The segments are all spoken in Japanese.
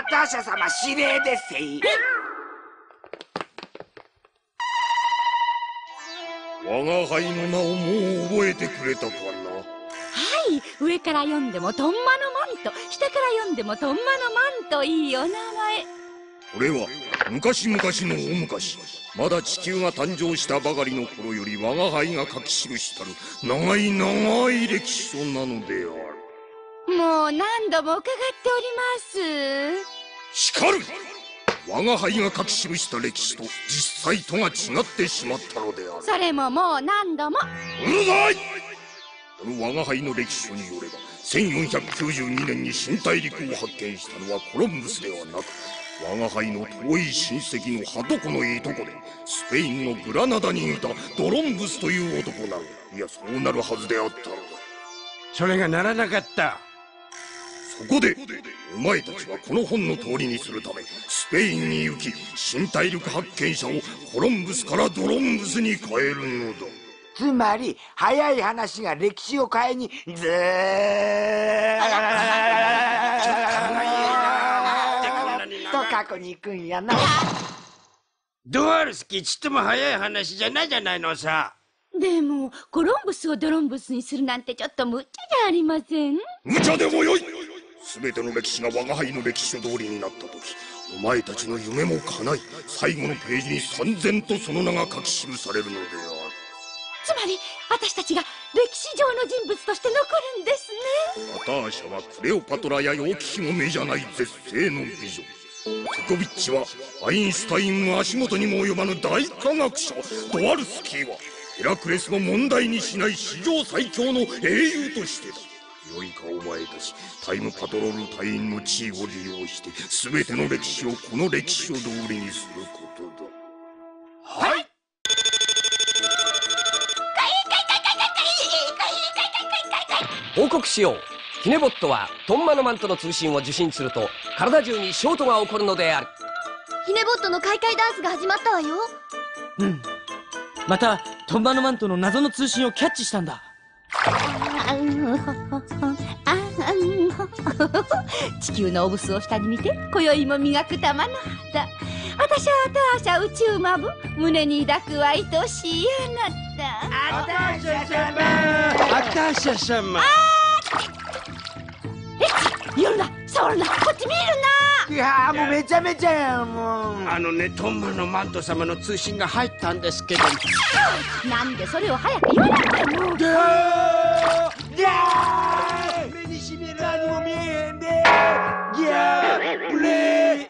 ターシャ様指令ですせい。 我が輩の名をもう覚えてくれたかな。 はい、上から読んでもトンマのマント、下から読んでもトンマのマント、いいお名前。 これは昔々の大昔、まだ地球が誕生したばかりの頃より我が輩が書き記したる長い長い歴史書なのである。 もう何度も伺っております。 しかる。我が輩が書き記した歴史と実際とが違ってしまったのである。 それももう何度も。 うるさい。この我が輩の歴史書によれば、1492年に新大陸を発見したのはコロンブスではなく、我が輩の遠い親戚のはとこのいとこで、スペインのグラナダにいたドロンブスという男なの。いや、そうなるはずであったのだ。 それがならなかった。 そこでお前たちはこの本の通りにするためスペインに行き、新大陸発見者をコロンブスからドロンブスに変えるのだ。 つまり早い話が歴史を変えにずーっと過去に行くんやな。 ドワルスキーちっとも早い話じゃないじゃないのさ。 でもコロンブスをドロンブスにするなんてちょっと無茶じゃありません？ 無茶でもよい。全ての歴史が我が輩の歴史書通りになった時、お前たちの夢も叶い、最後のページに燦然とその名が書き記されるのである。 つまり私たちが歴史上の人物として残るんですね。 ナターシャはクレオパトラや楊貴妃も目じゃない絶世の美女。セコビッチはアインシュタインの足元にも及ばぬ大科学者。ドワルスキーはヘラクレスの問題にしない史上最強の英雄としてだ。よいかお前たち、タイムパトロール隊員の地位を利用して全ての歴史をこの歴史書通りにすることだ。 はい。 報告しよう。ヒネボットはトンマのマントの通信を受信すると体中にショートが起こるのである。 ヒネボットの開会ダンスが始まったわよ。 うん、またトンマのマントの謎の通信をキャッチしたんだ。 地球のオブスを下に見て今宵も磨く玉の肌。私はアターシャ宇宙マブ、胸に抱くは愛しいあなた。 アターシャ様、アターシャ様。 寄るな、触るな、こっち見るな。 いやーもうめちゃめちゃやん。もうトンマのマント様の通信が入ったんですけど。 なんでそれを早く言わないの。もう目にしみる。何も見えへんで。ギャープレイ。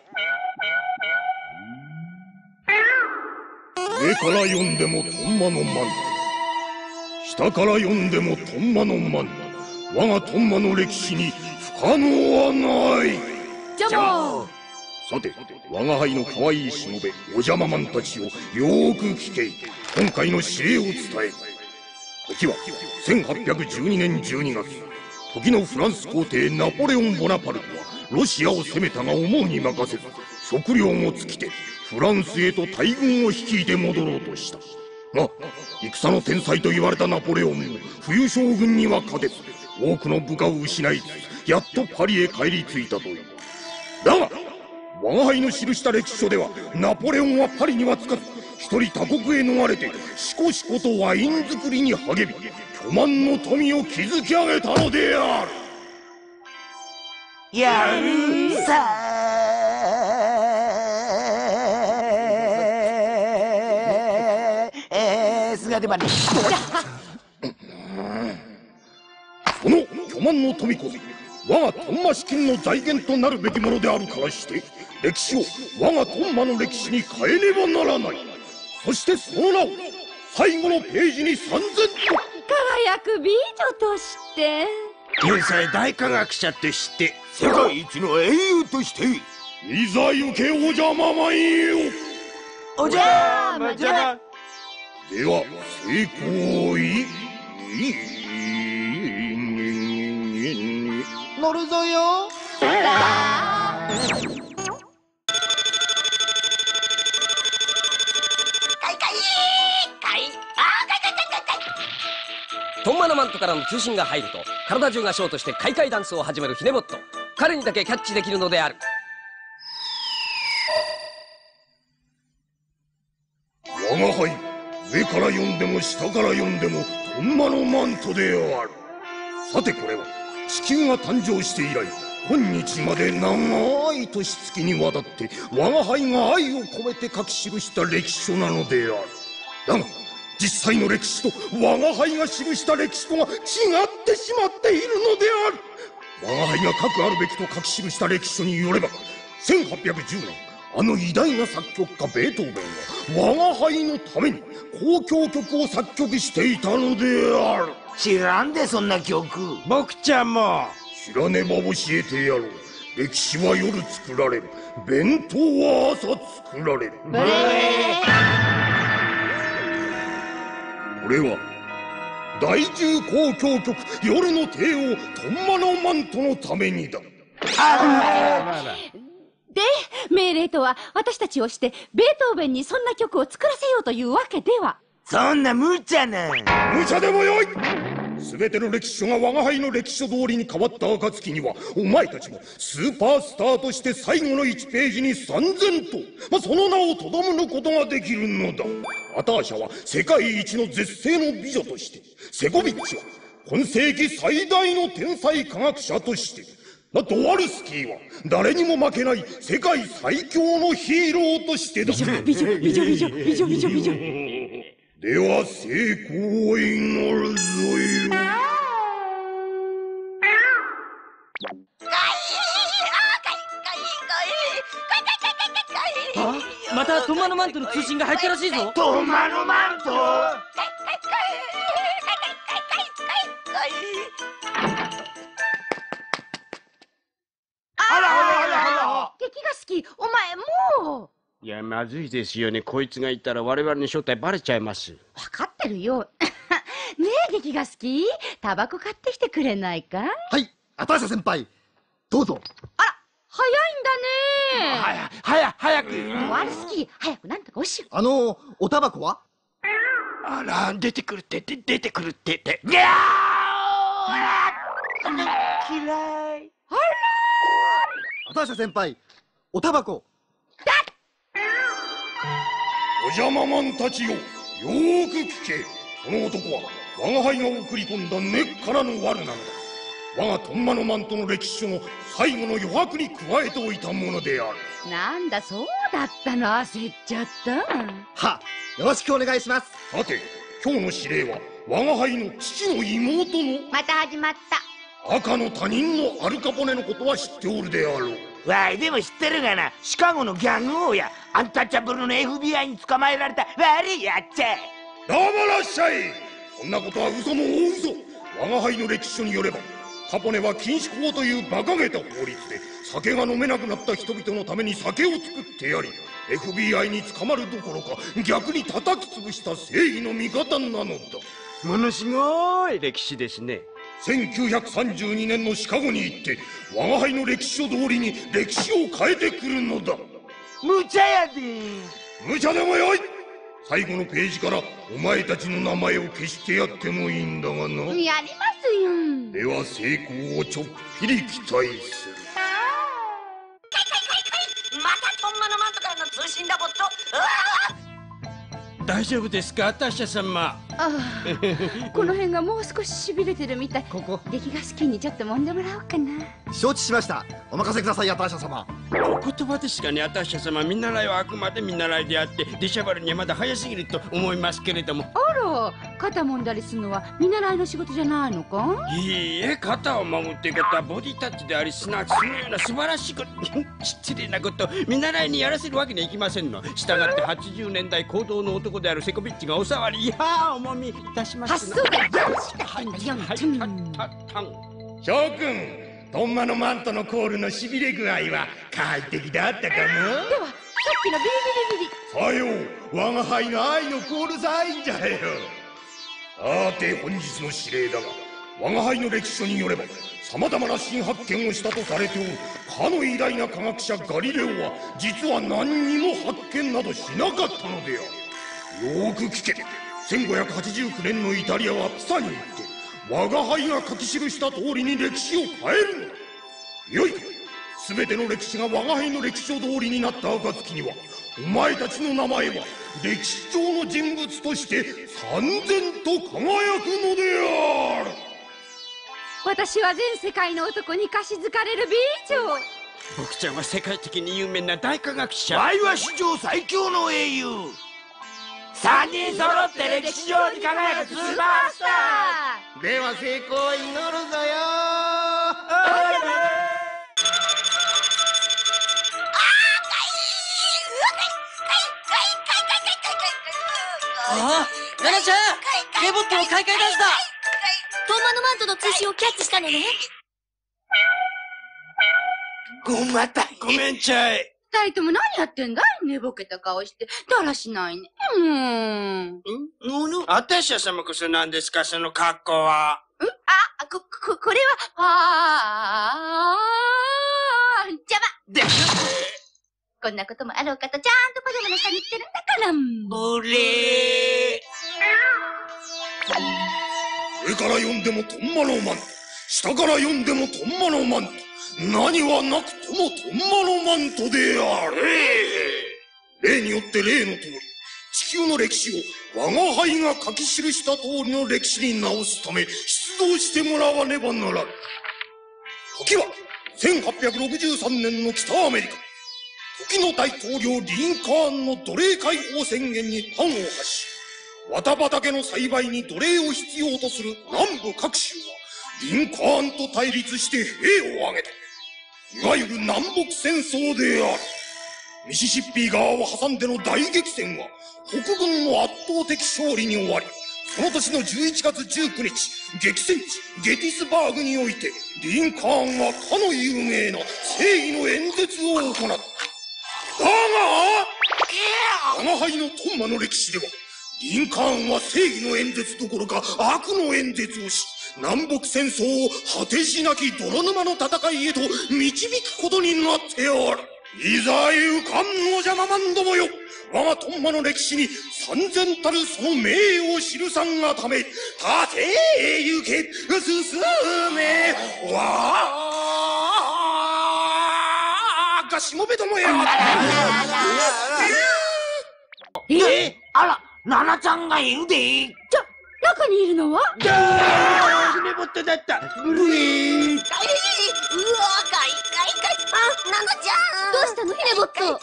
上から読んでもトンマのマント、下から読んでもトンマのマント。我がトンマの歴史に不可能はない。 じゃもさて、我が輩の可愛いしもべお邪魔マンたちをよーく聞け。今回の指令を伝える。時は1812年12月。時のフランス皇帝ナポレオン・ボナパルトはロシアを攻めたが思うに任せず、食料も尽きてフランスへと大軍を率いて戻ろうとしたが、戦の天才と言われたナポレオンも冬将軍には勝てず、多くの部下を失いつつやっとパリへ帰り着いたという。だが我が輩の記した歴史書では、ナポレオンはパリには着かず、一人他国へ逃れてしこしことワイン作りに励み、巨万の富を築き上げたのである。 やるさ姿まで。 その巨万の富こそ我がトンマ資金の財源となるべきものであるからして、歴史を我がトンマの歴史に変えねばならない。そしてその名を最後のページに燦然と輝く美女として、 天才大科学者として、 世界一の英雄として。 いざ行けお邪魔まいよ。 おじゃまじゃ。 では成功い。 乗るぞよ。 トンマのマントからの通信が入ると体中がショートして開会ダンスを始めるヒネボット。彼にだけキャッチできるのである。 我が輩、上から読んでも下から読んでもトンマのマントである。さてこれは地球が誕生して以来今日まで長い年月にわたって我が輩が愛を込めて書き記した歴史書なのである。だが実際の歴史と我が輩が記した歴史とが違ってしまっているのである。我が輩が書くあるべきと書き記した歴史書によれば、1810年あの偉大な作曲家ベートーベンは我が輩のために交響曲を作曲していたのである。 知らんでそんな曲。 僕ちゃんも。 知らねば教えてやろう。歴史は夜作られる、弁当は朝作られる。これは第10交響曲夜の帝王トンマのマントのためにだ。 で、命令とは私たちをしてベートーベンにそんな曲を作らせようというわけでは。 そんな無茶な。 無茶でもよい。すべての歴史書が我が輩の歴史書通りに変わった暁には、お前たちもスーパースターとして最後の1ページに燦然と、その名をとどむことができるのだ。アターシャは世界一の絶世の美女として、セゴビッチは今世紀最大の天才科学者として、ドワルスキーは誰にも負けない世界最強のヒーローとしてだ。 美女。 では成功を祈るぞよ。 またトンマのマントの通信が入ったらしいぞ。 トンマのマント。 劇が好き、お前もう。 いや、まずいですよね。こいつがいたら我々の正体バレちゃいます。 わかってるよ。ねえ、劇が好き、タバコ買ってきてくれないか。 はい、アターシャ先輩、どうぞ。 あら、早いんだね。 早く。 ワルスキー、早くなんとかおしろ。 おタバコは？ あら、出てくるって。 嫌い。 アターシャ先輩、おタバコ。 お邪魔マンたちよ、よーく聞け。この男は我が輩が送り込んだ根っからの悪なのだ。我がトンマのマントの歴史書の最後の余白に加えておいたものである。 なんだ、そうだったの。焦っちゃった。 は、よろしくお願いします。 さて、今日の指令は我が輩の父の妹のまた始まった。 赤の他人のアルカポネのことは知っておるであろう。 わいでも知ってるがな、シカゴのギャング王やアンタッチャブルの FBI に捕まえられた悪いやっちゃ。 黙らっしゃい。そんなことは嘘も大嘘。我が輩の歴史書によれば、カポネは禁止法という馬鹿げた法律で酒が飲めなくなった人々のために酒を作ってやり、 FBI に捕まるどころか逆に叩き潰した正義の味方なのだ。 ものすごい歴史ですね。 1932年のシカゴに行って我が輩の歴史書通りに歴史を変えてくるのだ。 無茶やで。 無茶でもよい。最後のページからお前たちの名前を消してやってもいいんだがな。 やりますよ。 では成功をちょっぴり期待する。 またトンマのマントからの通信ロボット。 大丈夫ですか、アタッシャ様。 ああ、この辺がもう少し痺れてるみたい。 ここ劇が好きにちょっと揉んでもらおうかな。 承知しました。お任せください、アターシャ様。 お言葉ですがね、アタッシャ様、見習いはあくまで見習いであって出しゃばるにはまだ早すぎると思いますけれども。 あら、肩揉んだりするのは見習いの仕事じゃないのか。 いいえ、肩を揉むっていうことはボディタッチであり、すなわちそのような素晴らしいこと失礼なこと見習いにやらせるわけにはいきませんの。したがって80年代行動の男であるセコビッチがお触り、いやーおもみいたします。 発想がよしかったんだよ。 諸君、トンマのマントのコールのしびれ具合は快適だったかな。 ではさっきのビリビリビリ。 さよう、我が輩の愛のコールサインじゃよ。さて本日の指令だが、我が輩の歴史書によればさまざまな新発見をしたとされておるかの偉大な科学者ガリレオは実は何にも発見などしなかったのである。よーく聞け。1589年のイタリアはピサに行って我が輩が書き記した通りに歴史を変えるのだ。よいか、 全ての歴史が我が輩の歴史書通りになった暁には、お前たちの名前は歴史上の人物として燦然と輝くのである。 私は全世界の男にかしずかれる美女。 僕ちゃんは世界的に有名な大科学者。 ワイは史上最強の英雄。3人揃って歴史上に輝くスーパースター。 では成功を祈るぞよ。 ああ、ナナちゃん、ゲボットの開会ダンスだ。 トンマのマントの通信をキャッチしたのね。 ごめんちゃい。 二人とも何やってんだい？寝ぼけた顔してだらしないね。 あたしゃ様こそ何ですか、その格好は。 これは邪魔。こんなこともあろうかとちゃんとパジャマの下に着てるんだから。 ブレ上から読んでもトンマのマント、下から読んでもトンマのマント、何はなくともトンマのマントである。例によって例の通り、地球の歴史を我が輩が書き記した通りの歴史に直すため出動してもらわねばならぬ。時は1863年の北アメリカ。時の大統領リンカーンの奴隷解放宣言に端を発し、綿畑の栽培に奴隷を必要とする南部各州はリンカーンと対立して兵を挙げた。いわゆる南北戦争である。ミシシッピ川を挟んでの大激戦は北軍の圧倒的勝利に終わり、その年の11月19日、激戦地ゲティスバーグにおいてリンカーンはかの有名な正義の演説を行った。だが我が輩のトンマの歴史では、リンカーンは正義の演説どころか悪の演説をし、南北戦争を果てしなき泥沼の戦いへと導くことになっておる。いざゆかんの邪魔者どもよ、我がトンマの歴史に三千たるその名誉を記さんがため、立てゆけ進めわーがしもべどもよ。 あら、ナナちゃんがいるで。 中にいるのはヒネボットだった。ブレー。 うわ、かい。ナナちゃん。 どうしたのヒネボット。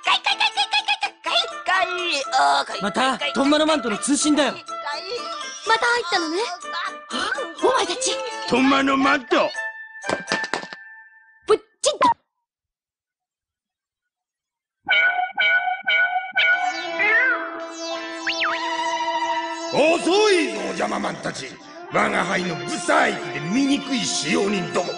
またトンマのマントの通信だよ。 また入ったのね。 お前たちトンマのマント。 ぶっちんと。 遅いぞお邪魔マンたち。我が輩のブサイクで醜い使用人ども、よ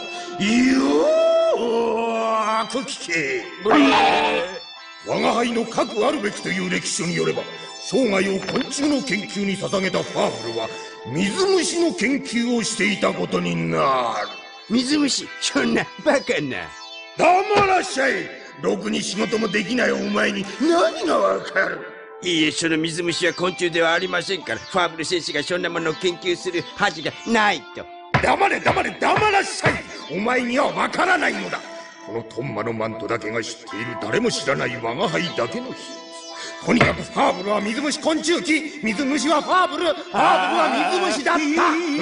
ーく聞け。我が輩のかくあるべきという歴史書によれば、生涯を昆虫の研究に捧げたファーブルは水虫の研究をしていたことになる。 水虫、そんなバカな。 黙らっしゃい。ろくに仕事もできないお前に何がわかる。 いいえ、その水虫は昆虫ではありませんから、ファーブル先生がそんなものを研究するはずがないと。 黙れ黙らっしゃい。お前にはわからないのだ。このトンマのマントだけが知っている誰も知らない我が輩だけの秘密。とにかくファーブルは水虫昆虫記、水虫はファーブルは水虫だった。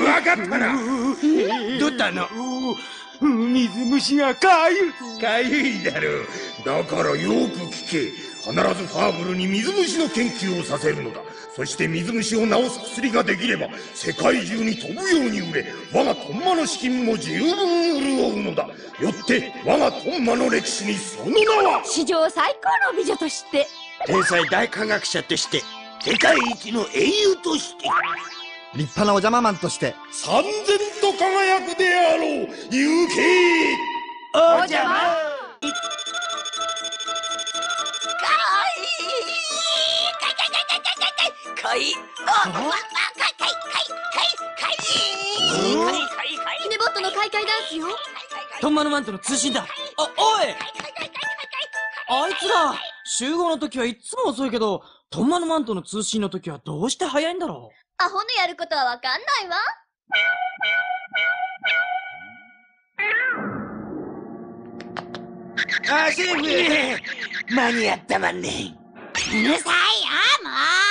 わかったな。 どうったの？ 水虫がかゆいだろう。だからよく聞け。必ずファーブルに水虫の研究をさせるのだ。そして水虫を治す薬ができれば世界中に飛ぶように売れ、我がトンマの資金も十分潤うのだ。よって我がトンマの歴史にその名は、 史上最高の美女として、 天才大科学者として、 世界一の英雄として、 立派なお邪魔マンとして、 三千と輝くであろう。行け。 お邪魔。 ヒネボットの開会ダンスよ。 トンマのマントの通信だ。おい、あいつら集合の時はいつも遅いけど、トンマのマントの通信の時はどうして早いんだろう。 アホのやることはわかんないわ。 あ、セーフ。間に合ったまんねん。 うるさい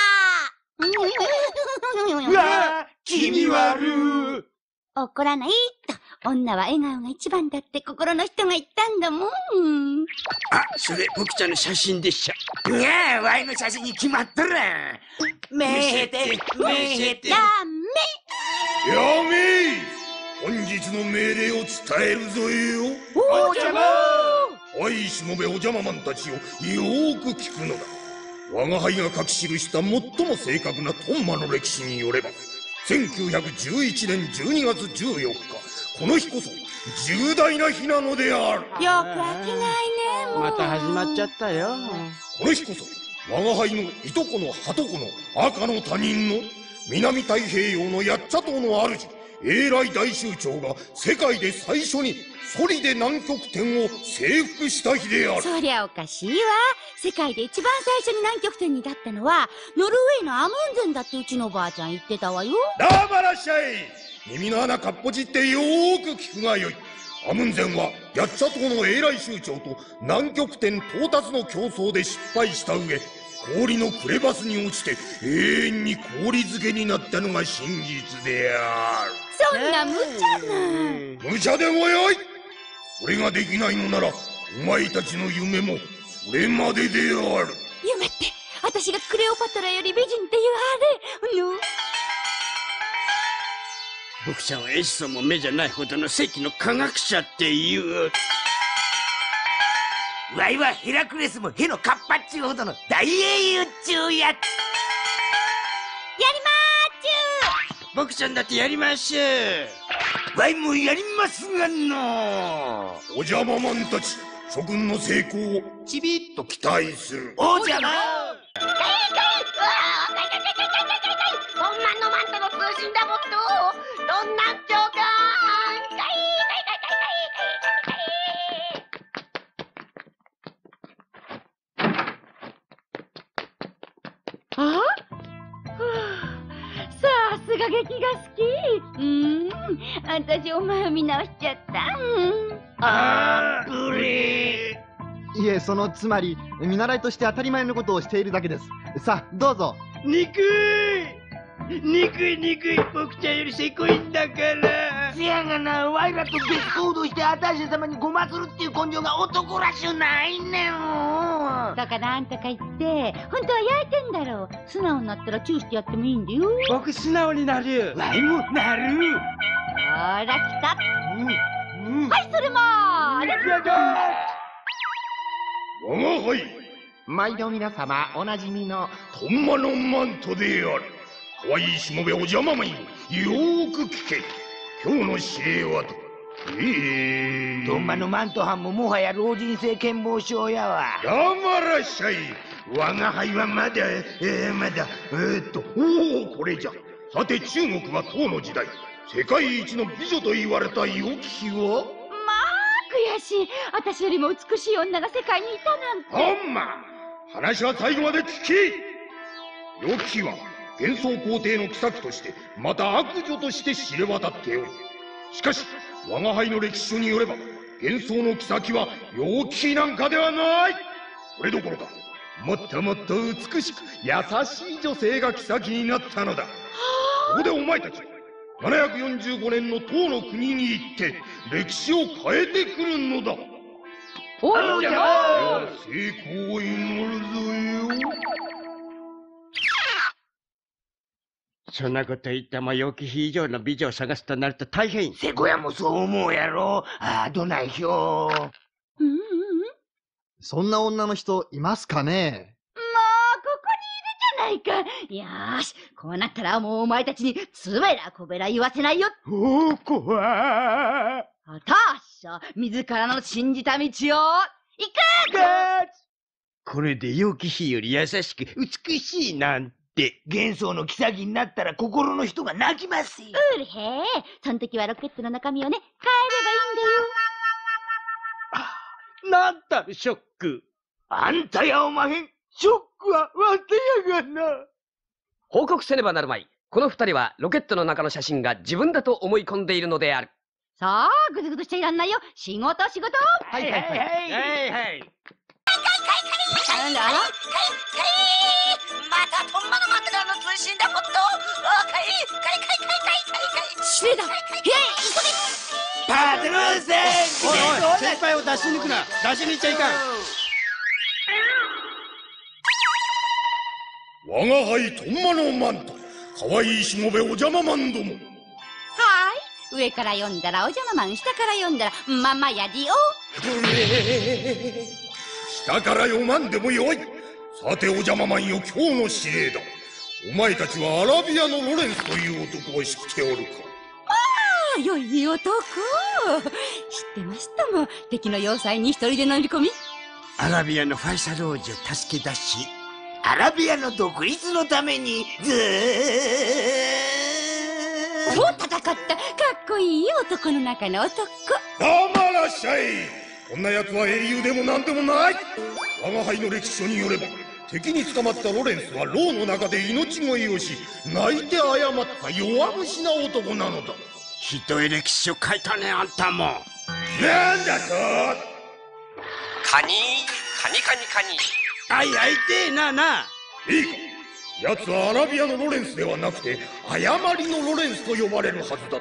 よ、もう。 うわ、気味悪い。 怒らないと。女は笑顔が一番だって心の人が言ったんだもん。 あ、それ僕ちゃんの写真でしょ。 いや、ワイの写真に決まっとる。目へて、目へて。 ダメ。 やめい。本日の命令を伝えるぞよ。 お邪魔。 可愛いしもべお邪魔マンたちをよーく聞くのだ。我が輩が書き記した最も正確なトンマの歴史によれば、1911年12月14日、この日こそ重大な日なのである。 よく飽きないね、もう。 また始まっちゃったよ。 この日こそ我が輩のいとこのはとこの赤の他人の南太平洋のヤッチャ島の主英来大酋長が世界で最初にソリで南極点を征服した日である。 そりゃおかしいわ。世界で一番最初に南極点に立ったのはノルウェーのアムンゼンだってうちのおばあちゃん言ってたわよ。 黙らっしゃい。耳の穴かっぽじってよーく聞くがよい。アムンゼンはヤッチャ島の英来酋長と南極点到達の競争で失敗した上、氷のクレバスに落ちて永遠に氷漬けになったのが真実である。 そんな無茶な。 無茶でもよい。それができないのならお前たちの夢もそれまでである。 夢って私がクレオパトラより美人っていうあれの。 僕ちゃんはエジソンも目じゃないほどの世紀の科学者っていう。 ワイはヘラクレスもヘのカッパっちゅうほどの大英雄っちゅうやつ。 やりまーちゅー。 僕ちゃんだってやりましょう。 ワイもやりますがの。 お邪魔マンたち、諸君の成功をちびっと期待する。 お邪魔。 トンマンのマントの通信だもっと。どんなん長官。 あ？さすが劇が好き。私お前を見直しちゃった。 あー、うれいえ、そのつまり見習いとして当たり前のことをしているだけです。さあどうぞ。 憎い僕ちゃんよりせこいんだから。 せやがな、ワイらと別行動してアタシャ様にごまするっていう根性が男らしゅうないねん。 だからなんとか言って本当は焼いてんだろう。素直になったらチューしてやってもいいんだよ。 僕素直になる。 ワイもなる。 ほら来た。はいそれも我が輩毎度皆様おなじみのトンマのマントである。可愛いしもべお邪魔マンよ、よーく聞け。今日の指令はと。 トンマのマント藩ももはや老人性健忘症やわ。 黙らっしゃい。我が輩はまだこれじゃ。さて中国は唐の時代、世界一の美女と言われた良き日は。 まあ悔しい。私よりも美しい女が世界にいたなんて。 ほんま話は最後まで聞き。良き日は幻想皇帝の妃としてまた悪女として知れ渡っておる。しかし我が輩の歴史書によれば幻想の妃は良き日なんかではない。それどころかもっともっと美しく優しい女性が妃になったのだ。そこでお前たち745年の唐の国に行って歴史を変えてくるのだ。 おいでは成功を祈るぞよ。 そんなこと言っても良き日以上の美女を探すとなると大変。 セコヤもそう思うやろ。ああ、どないひょう。 そんな女の人いますかね。 もうここにいるじゃないか。よーし、こうなったらもうお前たちにつべらこべら言わせないよ。 おお、怖い。 あたしゃ自らの信じた道を行く。 これで良き日より優しく美しいなんて。 幻想の妃になったら心の人が泣きますよ。 うるへえ。その時はロケットの中身をね、変えればいいんだよ。 なんたるショック。 あんたやおまへん。ショックはわてやがな。 報告せねばなるまい。この二人はロケットの中の写真が自分だと思い込んでいるのである。 さあ、ぐずぐずしちゃいらんないよ。仕事仕事。 はいはいはい。 なんだあらまたトンマのマントからの通信だもっと。 失礼だ。へい、 パトロール戦。 おいおい、先輩を出し抜くな。出し抜いちゃいかん。 我が輩トンマのマント、可愛いしもべお邪魔マンども。 はい。上から読んだらお邪魔マン、下から読んだらママやりお。 下から読まんでもよい。さてお邪魔マンよ、今日の指令だ。お前たちはアラビアのロレンスという男を知っておるか？ ああ、良い男。知ってましたもん。敵の要塞に一人で乗り込み、 アラビアのファイサル王子を助け出し、アラビアの独立のためにそう戦ったかっこいい男の中の男。 黙らっしゃい。こんな奴は英雄でもなんでもない。我が輩の歴史書によれば、敵に捕まったロレンスは牢の中で命乞いをし、泣いて謝った弱虫な男なのだ。 ひどい歴史を書いたね、あんたも。 なんだと？ カニカニ。 あいあいてえな。 いいか、奴はアラビアのロレンスではなくて誤りのロレンスと呼ばれるはずだった。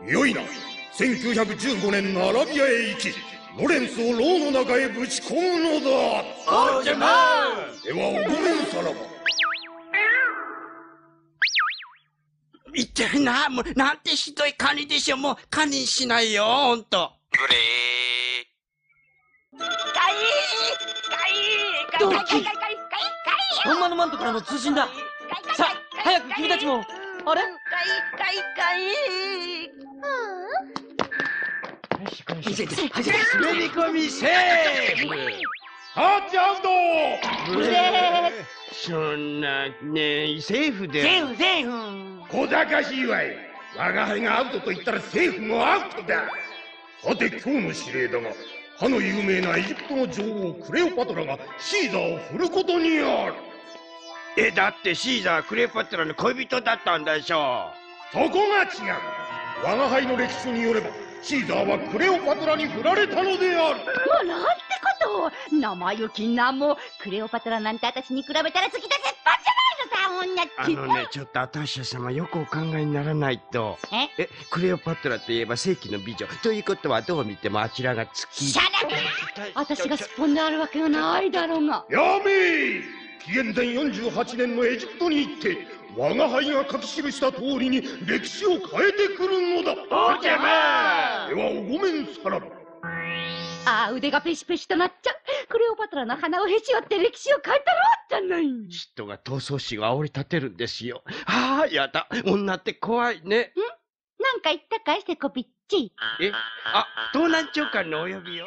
よいな、1915年のアラビアへ行き、ロレンスを牢の中へぶち込むのだ。 お邪魔。 ではおごめんさらば。 言ってるな。もうなんてひどいカニでしょ。もうカニしないよ、ほんと。 ドキ。トンマのマントからの通信だ。さあ、早く君たちも。あれ？ 滑り込みセーフ。 タッチアウト。 そんなねえ、セーフで。 セーフ。 小賢しいわい。我が輩がアウトと言ったらセーフもアウトだ。さて今日の指令だが、かの有名なエジプトの女王クレオパトラがシーザーを振ることにある。 だってシーザークレオパトラの恋人だったんでしょ。 そこが違う。我が輩の歴史書によれば、シーザーはクレオパトラに振られたのである。 もうなんてこと。生意気なも。クレオパトラなんて私に比べたら好きだ絶版じゃないのさ、女ちょっとアタッシャ様よくお考えにならないと。クレオパトラといえば世紀の美女ということはどう見てもあちらが月。 シャラブ。私がすっぽんであるわけがないだろうが。 やめえ。紀元前48年のエジプトに行って我が輩が書き記した通りに歴史を変えてくるのだ。 お邪魔。 ではおごめんさらば。 ああ、腕がペシペシとなっちゃう。クレオパトラの鼻をへし折って歴史を変えたろうじゃない。 人が闘争心を煽り立てるんですよ。ああ、やだ。女って怖いね。 なんか言ったかい、セコピッチ。 東南長官のお呼びよ。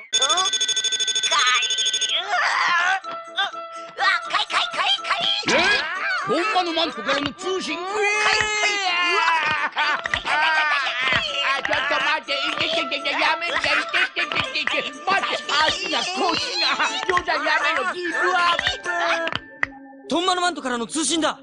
トンマのマントからの通信。 ちょっと待って、やめて、待って、足が腰が、冗談やめろ、ギブアップ。 トンマのマントからの通信だ。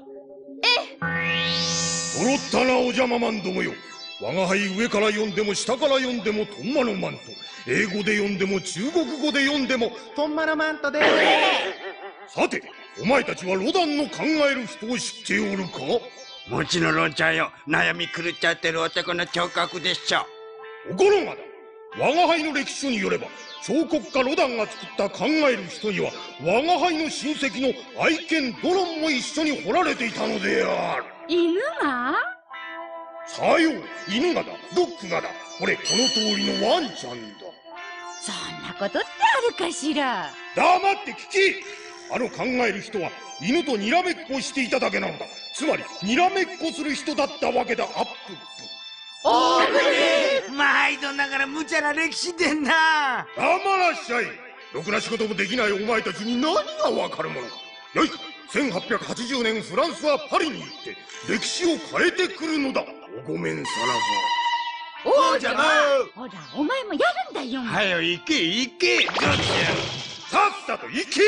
揃ったなお邪魔マンどもよ。我が輩上から読んでも下から読んでもトンマのマント、英語で読んでも中国語で読んでもトンマのマントでさてお前たちはロダンの考える人を知っておるか？ もちろんロンちゃんよ。悩み狂っちゃってる男の彫刻でしょ。 ところがだ、我が輩の歴史書によれば彫刻家ロダンが作った考える人には我が輩の親戚の愛犬ドロンも一緒に彫られていたのである。 犬が？ さよう、犬がだ、ドッグがだ。これこの通りのワンちゃんだ。 そんなことってあるかしら。 黙って聞き。あの考える人は犬とにらめっこをしていただけなのだ。つまりにらめっこする人だったわけだ。アップ。 おーぶ毎度ながら無茶な歴史でんな。 黙らっしゃい。ろくな仕事もできないお前たちに何がわかるものか。よいか、1880年フランスはパリに行って歴史を変えてくるのだ。おごめんさらば。 お邪魔。ほら、お前もやるんだよ。 はよ行け行け。 さっさと行け。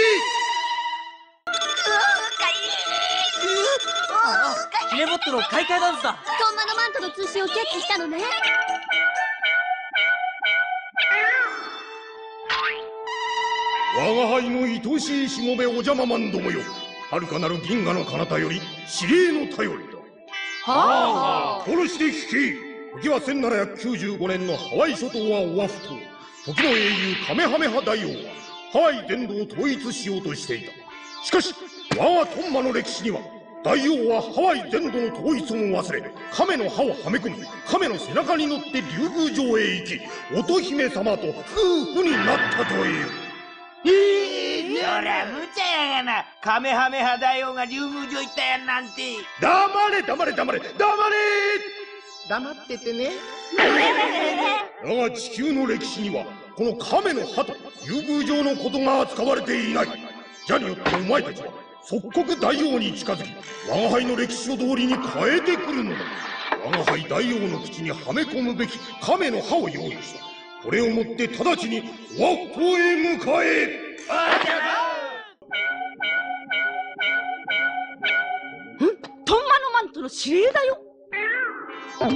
キネボットの開会ダンスだ。 トンマのマントの通信をキャッチしたのね。 我が輩の愛しいしもべおじゃまマンどもよ、遥かなる銀河の彼方より指令の頼りだ。 はあ。 殺して聞け。時は1795年のハワイ諸島はオアフ島。時の英雄カメハメハ大王はハワイ全土を統一しようとしていた。しかし我がトンマの歴史には、大王はハワイ全土の統一も忘れ、亀の歯をはめ込み、亀の背中に乗って竜宮城へ行き、乙姫様と夫婦になったという。 そら無茶やがな。カメハメハ大王が竜宮城行ったやんなんて。 黙れ黙れ黙れ黙れ。 黙っててね。 だが地球の歴史にはこの亀の歯と竜宮城のことが扱われていない。じゃによってお前たちは即刻大王に近づき、我が輩の歴史を通りに変えてくるのだ。我が輩大王の口にはめ込むべき亀の歯を用意した。これをもって直ちにオアフ島へ向かえ。 トンマのマントの指令だよ。 我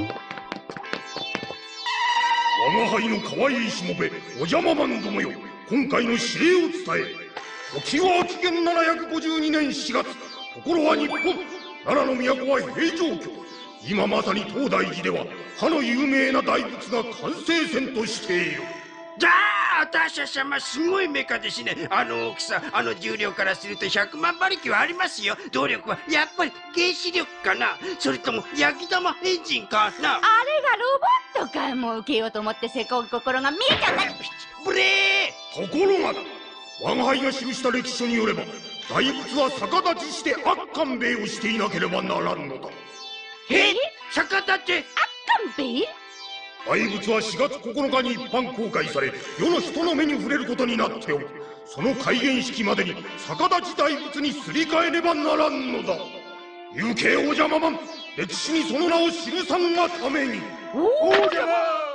が輩の可愛いしもべおじゃまマンどもよ、今回の指令を伝え。時は紀元752年4月、ところは日本奈良の都は平城京。今まさに東大寺ではかの有名な大仏が完成せんとしている。 じゃあ私様すごいメカですね。あの大きさ、あの重量からすると100万馬力はありますよ。動力はやっぱり原子力かな、それとも焼き玉エンジンかな。 あれがロボットか。もう受けようと思ってせこい心が見えちゃった。 ブレところがだ、我が輩が記した歴史書によれば、大仏は逆立ちして悪官兵衛をしていなければならんのだ。 逆立ち？ 悪官兵衛？ 大仏は4月9日に一般公開され、世の人の目に触れることになっておる。その開眼式までに逆立ち大仏にすり替えねばならんのだ。行けおじゃまマン、歴史にその名を記さんがために。おじゃま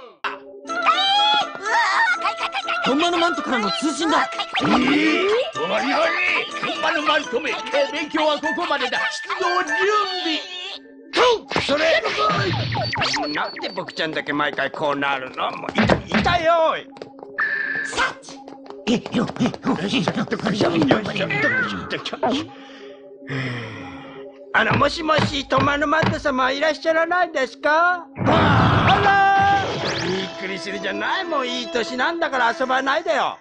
トンマのマントからの通信だ。 止まりやれ。トンマのマントめ、勉強はここまでだ。出動準備。 それなんで僕ちゃんだけ毎回こうなるの。もういたよ。もしもし、トンマのマント様いらっしゃらないですか。あら、びっくりするじゃない。もういい年なんだから遊ばないでよ。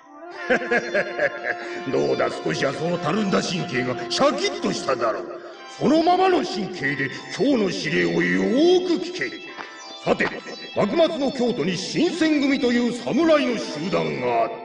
どうだ、少しはそのたるんだ神経がシャキッとしただろう。そのままの神経で今日の指令をよーく聞け。さて、幕末の京都に新選組という侍の集団があった。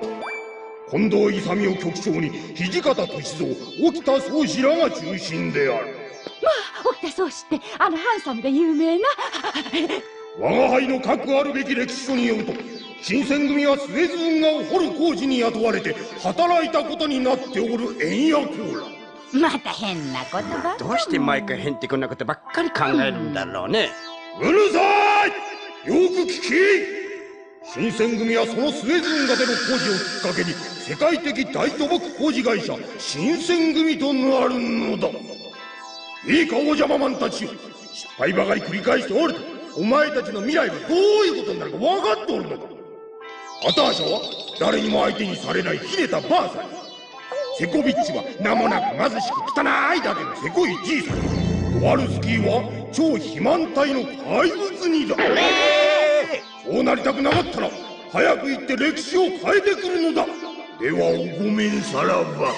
近藤勇を局長に土方歳三、沖田総司らが中心である。 まあ、沖田総司ってあのハンサムで有名な。 我が輩の核あるべき歴史書によると、新選組はスエズ運河を掘る工事に雇われて働いたことになっておる円やコーラ。 また変な言葉。 どうして毎回変ってこんなことばっかり考えるんだろうね。 うるさい、よく聞け。新選組はそのスエズ運河での工事をきっかけに世界的大土木工事会社新選組となるのだ。いいかおじゃまマンたちよ、失敗ばかり繰り返しておるとお前たちの未来がどういうことになるか分かっておるのか。あたしゃは誰にも相手にされないひねたばあさん。セコビッチは名もなく貧しく汚いだけのせこいじいさん。ドワルスキーは超肥満体の怪物にだ。そうなりたくなかったら早く行って歴史を変えてくるのだ。ではおごめんさらば。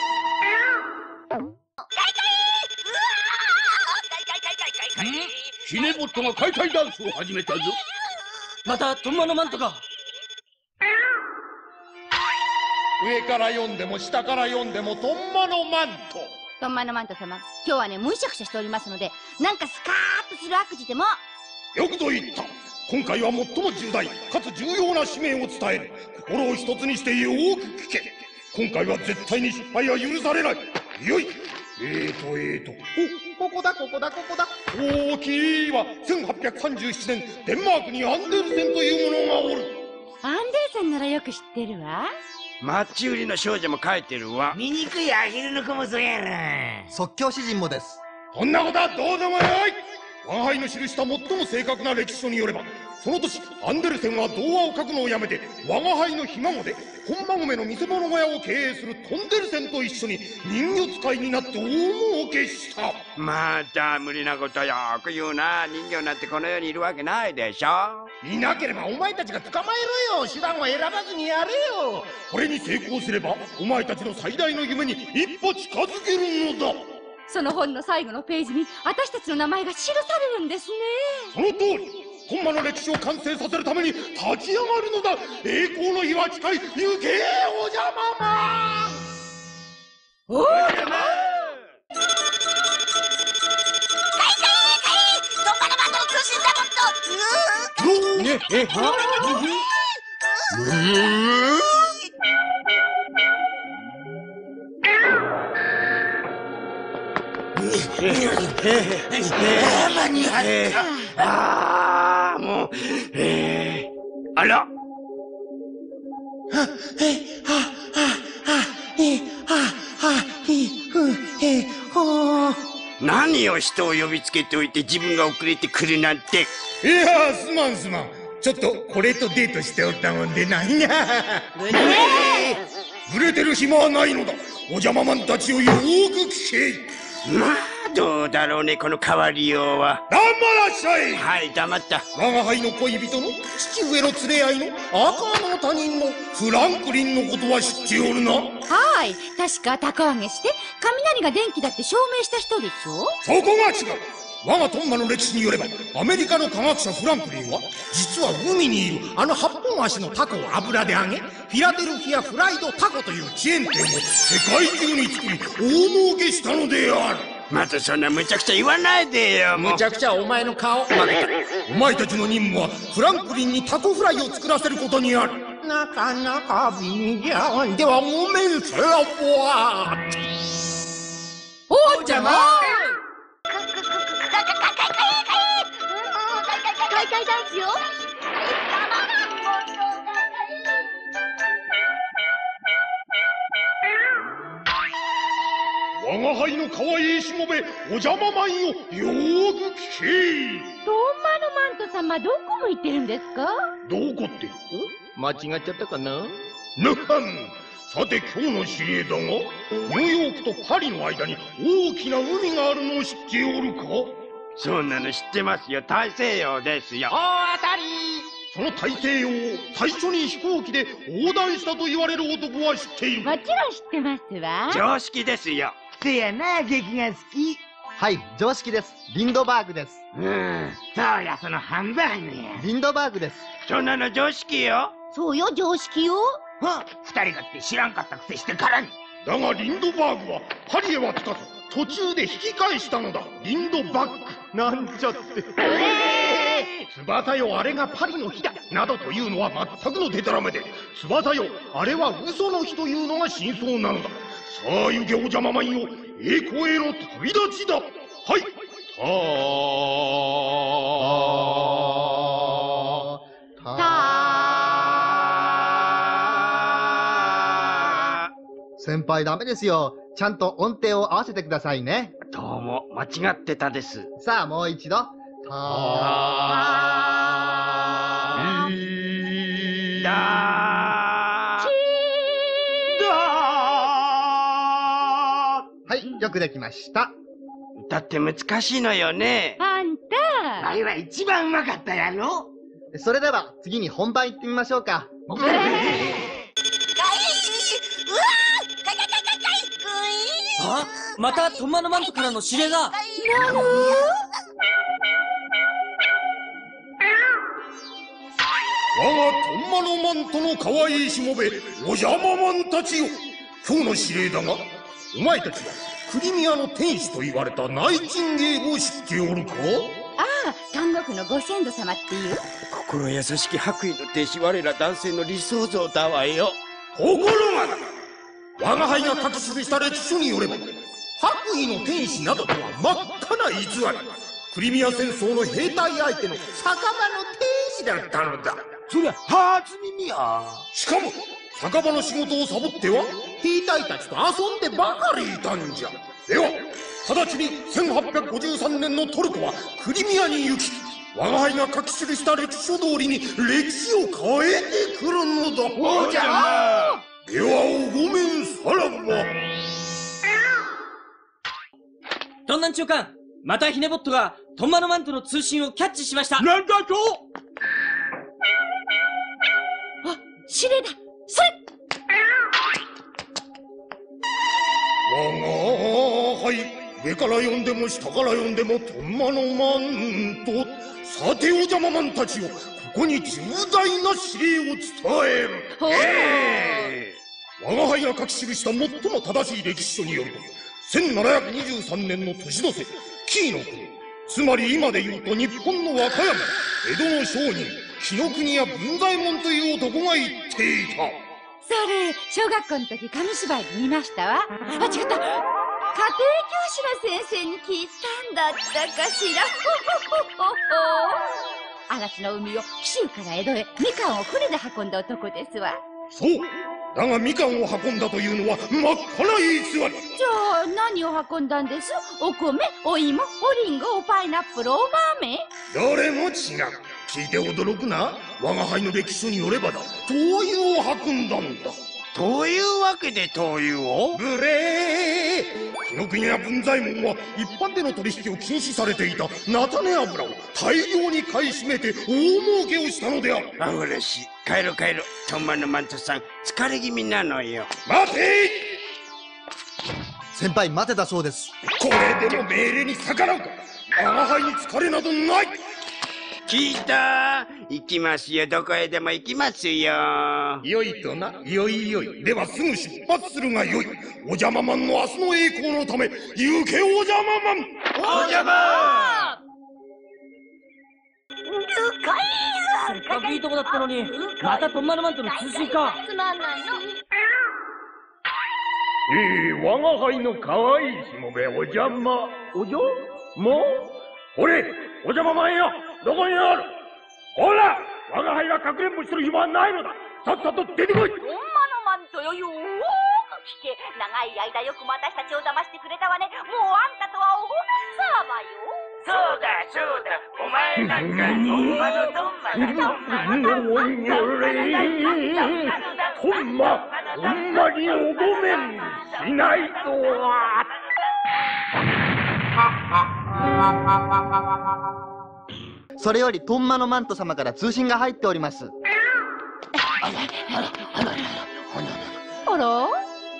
ヒネボットが解体ダンスを始めたぞ。 またトンマのマントが。 上から読んでも下から読んでもトンマのマント。 トンマのマント様、今日はねむしゃくしゃしておりますので、なんかスカーッとする悪事でも。 よくぞ言った。今回は最も重大かつ重要な使命を伝える。心を一つにしてよーく聞け。今回は絶対に失敗は許されない。よい。 ここだ。 大きいは1837年デンマークにアンデルセンというものがおる。 アンデルセンならよく知ってるわ。 マッチ売りの少女も書いてるわ。 醜いアヒルの子もそうやな。 即興詩人もです。 そんなことはどうでもよい。 我が輩の記した最も正確な歴史書によれば、その年アンデルセンは童話を書くのをやめて、我が輩のひ孫で本馬込の見せ物小屋を経営するトンデルセンと一緒に人魚使いになって大儲けした。 また無理なことよく言うな。人魚なんてこの世にいるわけないでしょ。 いなければお前たちが捕まえろよ。手段を選ばずにやれよ。 これに成功すればお前たちの最大の夢に一歩近づけるのだ。 その本の最後のページに私たちの名前が記されるんですね。 その通り。本間の歴史を完成させるために立ち上がるのだ。栄光の日は近い。行けおじゃまま。 おじゃま。 トンマのマントの通信ロボット。 ねえ、は間に合った。もう、あら。何を人を呼びつけておいて自分が遅れてくるなんて。 いやすまんすまん。ちょっとこれとデートしておったもんでないな。ぶれてる暇はないのだ。お邪魔マンたちをよーく聞け。 まあどうだろうねこの変わりようは。 黙らっしゃい。 はい黙った。 我が輩の恋人の父上の連れ合いの赤の他人のフランクリンのことは知っておるな。 はい、確か凧揚げして雷が電気だって証明した人でしょ。 そこが違う。我がトンマの歴史によれば、アメリカの科学者フランクリンは実は海にいるあの8本足のタコを油で揚げ、フィラデルフィアフライドタコというチェーン店を世界中に作り大儲けしたのである。 またそんな無茶苦茶言わないでよ。 むちゃくちゃお前の顔。 お前たちの任務はフランクリンにタコフライを作らせることにある。 なかなかビンギャンではごめんせらぼわ。 お邪魔。 開会ダンスよ。 我が輩の可愛いしもべお邪魔マンよ、よーく聞け。 トンマのマント様どこ向いてるんですか。 どこって間違っちゃったかな。 ぬはん。さて今日の指令だが、ニューヨークとパリの間に大きな海があるのを知っておるか。 そうなの知ってますよ。大西洋ですよ。 大当たり。 その大西洋を最初に飛行機で横断したと言われる男は知っている。 もちろん知ってますわ。 常識ですよ。 せやな、劇が好き。 はい、常識です。リンドバーグです。 そうや、そのハンバーグや。 リンドバーグです。 そんなの常識よ。 そうよ、常識よ。 二人だって知らんかったくせしてからに。 だがリンドバーグはパリへは着かず途中で引き返したのだ。リンドバックなんちゃって。翼よ、あれがパリの日だなどというのは全くのデタラメで、翼よ、あれは嘘の日というのが真相なのだ。さあ行けお邪魔マンよ、栄光への旅立ちだ。はい。 先輩ダメですよ。ちゃんと音程を合わせてくださいね。 どうも間違ってたです。 さあもう一度。はい、よくできました。 歌って難しいのよね。 あんた。 あれは一番うまかったやろ。 それでは次に本番行ってみましょうか。 あ、またトンマのマントからの指令が。 我がトンマのマントの可愛いしもべお邪魔マンたちよ、今日の指令だが、お前たちはクリミアの天使と言われたナイチンゲールを知っておるか。 ああ、看護婦のご先祖様っていう。 心優しき白衣の天使、我ら男性の理想像だわよ。 ところがだ、我が輩が書き記した歴史書によれば、白衣の天使などとは真っ赤な偽り。クリミア戦争の兵隊相手の酒場の天使だったのだ。 そりゃ初耳や。 しかも酒場の仕事をサボっては兵隊たちと遊んでばかりいたんじゃ。では直ちに1853年のトルコはクリミアに行き、我が輩が書き記した歴史書通りに歴史を変えてくるのだ。 お邪魔。 ではおごめんさらば。 トンナン長官、またヒネボットがトンマのマントの通信をキャッチしました。 なんだと？ あ、指令だ。それ。 我が輩、上から読んでも下から読んでもトンマのマント。さてお邪魔マンたちよ、ここに重大な指令を伝える。我が輩が書き記した最も正しい歴史書によると、1723年の年の瀬、紀伊の国、つまり今で言うと日本の和歌山、江戸の商人、紀の国や文左衛門という男が言っていた。 それ、小学校の時紙芝居で見ましたわ。あ、違った。家庭教師の先生に聞いたんだったかしら。嵐の海を紀州から江戸へみかんを船で運んだ男ですわ。 そう。だがみかんを運んだというのは真っ赤な偽り。 じゃあ何を運んだんです？お米、お芋、おりんご、おパイナップル、お豆？ どれも違う。聞いて驚くな。我が輩の歴史書によればだ、灯油を運んだんだ。 というわけで灯油を？ 無礼。紀の国や文左衛門は一般での取引を禁止されていた菜種油を大量に買い占めて大儲けをしたのである。 あ、嬉しい。帰る帰る。トンマのマントさん、疲れ気味なのよ。 待て。 先輩、待てだそうです。 これでも命令に逆らうか。我が輩に疲れなどない。 聞いた？行きますよ。どこへでも行きますよ。 よいとな。よいよい。ではすぐ出発するがよい。お邪魔マンの明日の栄光のため、行けお邪魔マン。 お邪魔。 せっかくいいとこだったのに、またトンマのマントの通信か。 つまんないの。 我が輩の可愛いしもべ、お邪魔。おじゃ？もう？ほれ、お邪魔マンよ、どこにある？ほら、我が輩がかくれんぼしてる暇はないのだ。さっさと出てこい。 トンマのマントよ、よーく聞け。長い間よく私たちを騙してくれたわね。もうあんたとはお褒めさまよ。 そうだそうだ、お前なんかトンマのトンマだ。 ほんまにおごめんしないとは。 それよりトンマのマント様から通信が入っております。 あら？うん。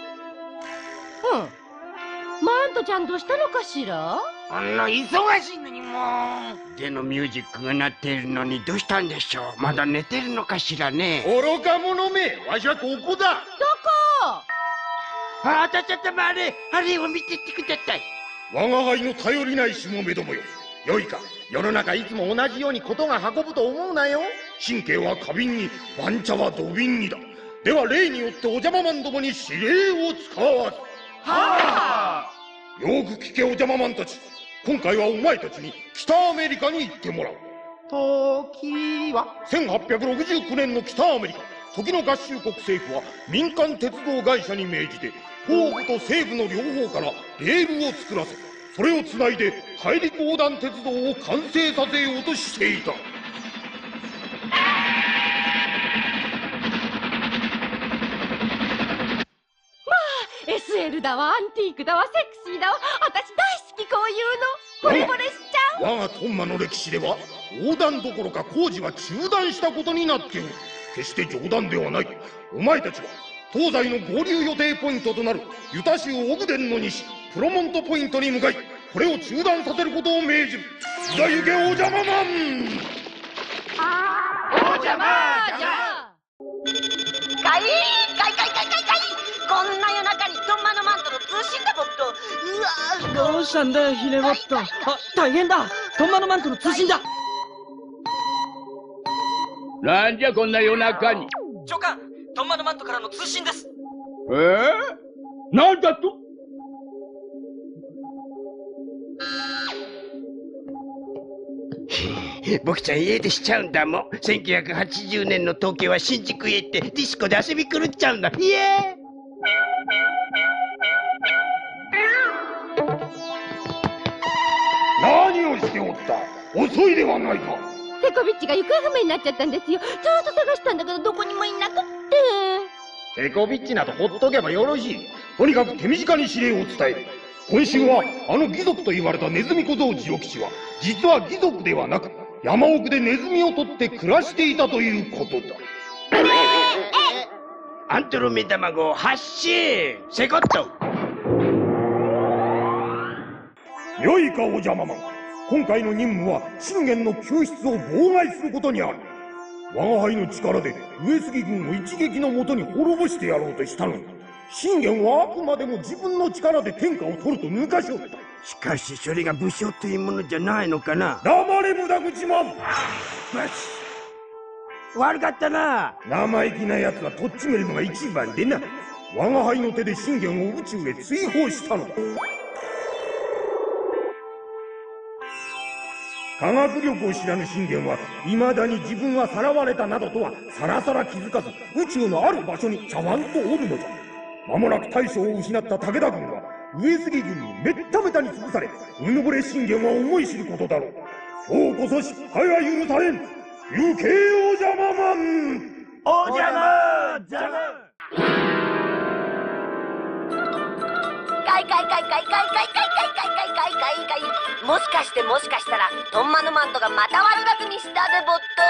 マントちゃんどうしたのかしら？ あんな忙しいのにもう。 でのミュージックが鳴っているのにどうしたんでしょう。まだ寝てるのかしらね。 愚か者め、わしはここだ。 どこ？ あ、ちょっと待れ。あれを見てってください。 我が輩の頼りないしもべどもよ。よいか、世の中いつも同じようにことが運ぶと思うなよ。神経は過敏に、番茶は土瓶にだ。では例によってお邪魔マンどもに指令を使わす。 はあ。 よく聞けお邪魔マンたち。今回はお前たちに北アメリカに行ってもらう。 時は 1869年の北アメリカ、時の合衆国政府は民間鉄道会社に命じて東部と西部の両方からレールを作らせ、それをつないで大陸横断鉄道を完成させようとしていた。 SL だわ、アンティークだわ、セクシーだわ。私大好きこういうの。惚れ惚れしちゃう。 我がトンマの歴史では横断どころか工事は中断したことになっておる。決して冗談ではない。お前たちは東西の合流予定ポイントとなるユタ州オグデンの西プロモントポイントに向かい、これを中断させることを命じる。いざ行けお邪魔マン。 お邪魔じゃ。 かいこんな夜中にトンマのマントの通信だもっと。うわどうしたんだよ、ヒネボット。あ、大変だ。トンマのマントの通信だ。 なんじゃこんな夜中に。 長官、トンマのマントからの通信です。 なんだと？ 僕ちゃん家出しちゃうんだもん。1980年の東京は新宿へ行ってディスコで遊び狂っちゃうんだ。イエーイ。 遅いではないか。 セコビッチが行方不明になっちゃったんですよ。ずっと探したんだけどどこにもいなくって。 セコビッチなどほっとけばよろしい。とにかく手短に指令を伝える。今週はあの義賊と言われたネズミ小僧次郎吉は実は義賊ではなく山奥でネズミを取って暮らしていたということだ。 アントロメ卵発進セコット。 よいかお邪魔マン、今回の任務は信玄の救出を妨害することにある。我が輩の力で上杉軍を一撃のもとに滅ぼしてやろうとしたのに、信玄はあくまでも自分の力で天下を取ると抜かしおった。 しかしそれが武将というものじゃないのかな。 黙れ無駄口マン。 悪かったな。 生意気な奴はとっちめるのが一番でな。我が輩の手で信玄を宇宙へ追放したのだ。科学力を知らぬ信玄は未だに自分はさらわれたなどとはさらさら気づかず、宇宙のある場所に茶碗とおるのじゃ。間もなく大将を失った武田軍は上杉軍にめっためたに潰され、うぬぼれ信玄は思い知ることだろう。今日こそ失敗は許されん。行けお邪魔マン。 お邪魔邪魔。 かいかいかいかいかいかいかいかいかいかいかい。もしかしたらトンマのマントがまた悪巧みしたでぼっと。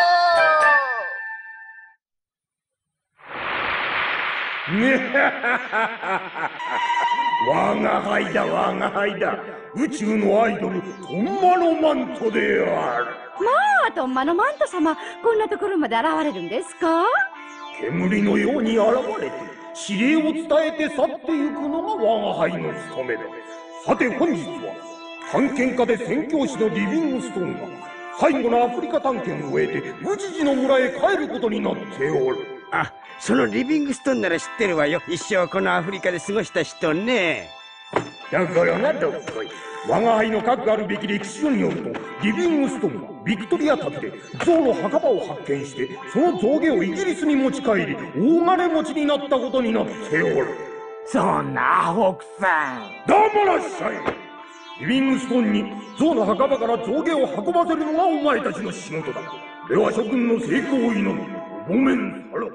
我が輩だ我が輩だ。宇宙のアイドルトンマのマントである。 まあトンマのマント様、こんなところまで現れるんですか？ 煙のように現れて指令を伝えて去ってゆくのが我が輩の務めだ。さて本日は探検家で宣教師のリビングストーンが最後のアフリカ探検を終えて宇治寺の村へ帰ることになっておる。 あ、そのリビングストーンなら知ってるわよ。一生このアフリカで過ごした人ね。 だからなどっこい。我が輩の核あるべき歴史書によると、リビングストーンはビクトリア滝で象の墓場を発見して、その象牙をイギリスに持ち帰り大金持ちになったことになっておる。 そんなアホくさん。 黙らっしゃい。リビングストーンに象の墓場から象牙を運ばせるのがお前たちの仕事だ。では諸君の成功を祈る。ごめんさら。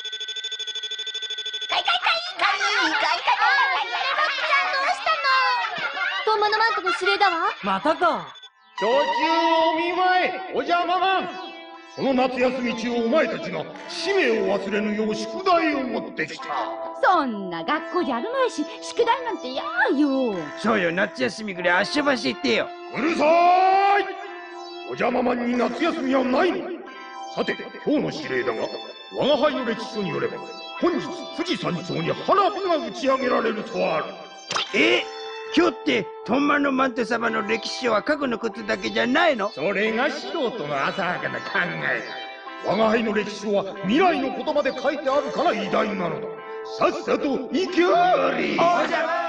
トンマのマントの指令だわ。 またか。 長州お見舞いお邪魔マン。この夏休み中お前たちが使命を忘れぬよう宿題を持ってきた。 そんな学校じゃあるまいし、宿題なんてやーよ。 そうよ、夏休みぐらい遊ばせてよ。 うるさーい。お邪魔マンに夏休みはないの。さて今日の指令だが、我が輩の歴史書によれば本日富士山頂に花火が打ち上げられるとある。 今日ってトンマのマント様の歴史書は過去のことだけじゃないの？ それが素人の浅はかな考えだ。我が輩の歴史書は未来の言葉で書いてあるから偉大なのだ。さっさと行きゃあり。 お邪魔